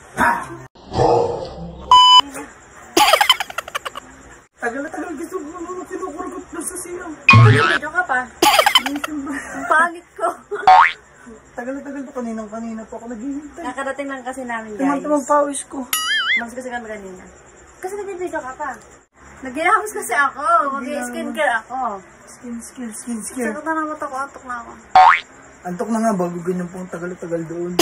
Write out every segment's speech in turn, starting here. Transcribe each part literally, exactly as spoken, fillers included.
Tagal na tagal gusto mo mga kinukurgot na sa siyang. Medyo ka pa. Ang pangit ko. Tagal na tagal pa kaninang kanina po ako naghihintay. Nakarating lang kasi namin guys. Tumang-tumang pawis ko. Mas kasi kami kanina. Kasi nag-video ka pa. Nag-ginahapos kasi ako. Mag-skincare ako. Skin, skin, skin, skin. Sakot na ng mata ko. Antok na ako. Antok na nga bago ganyan po ang tagal na tagal doon.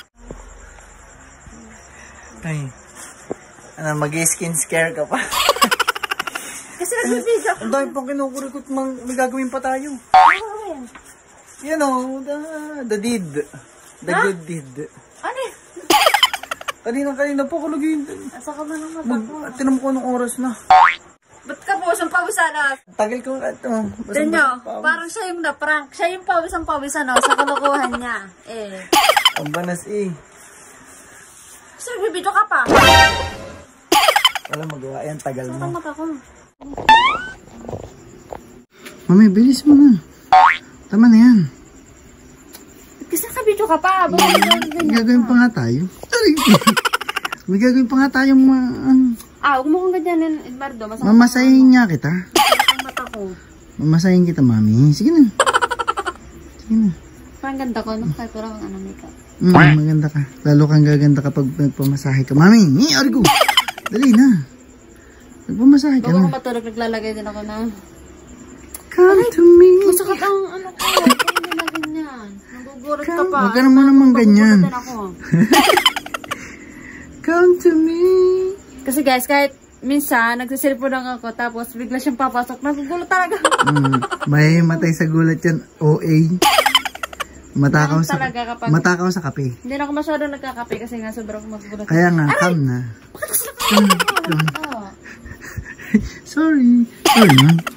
Ay. Ano, mag-skin scare ka pa? Kasi nag-video ka. Ang dami pang kinukurikot, may gagawin pa tayo. Ano You know, the, the deed. The huh? good deed. Ano eh? Kanina-kanina po ako naghihintay. Sakot na ng mata ko. At tinam ko anong oras na. Ba't ka po? Siyang pawisan na? Tagal ko ito. Tinyo, parang siya yung na-prank. Siya yung pawisang pawisan na sa kalokohan niya. Eh. Ang banas eh. Kasi nagbibidyo ka pa. Wala magawa yan, tagal Sakot mo. ang mata ko. Mami, bilis mo na. Tama na yan. Kasi nakabidyo ka pa. May gagawin pa nga tayo. May gagawin pa nga tayo mga... Ah, huwag mo kong ganyan, Edmardo. Mamasahin niya kita. Masakit ang mata ko. Mamasahin kita, mami. Sige na. Sige na. Parang ganda ko, no? Kahit wala kang ano, makeup. Mm, maganda ka. Lalo kang gaganda kapag nagpamasahe ka. Mami, ni Argo. Dali na. Nagpamasahe ka Bago na. ko matulog, naglalagay din ako na. Come to me. Masakit ang ano ko. Hindi na ganyan. Nagugulat ka pa. Huwag ka naman naman ganyan. Ako. Come to me. Kasi guys, kahit minsan, nagsisilpo lang ako, tapos bigla siyang papasok. Nagugulat talaga. Mm, may matay sa gulat yan. O A. Matakaw sa, kapag... matakaw sa kape. Hindi na ako masyado nagkakape kasi nga sobrang magugulat. Kaya nga, come na. Bakit kasi nagkakape? Sorry. Sorry na.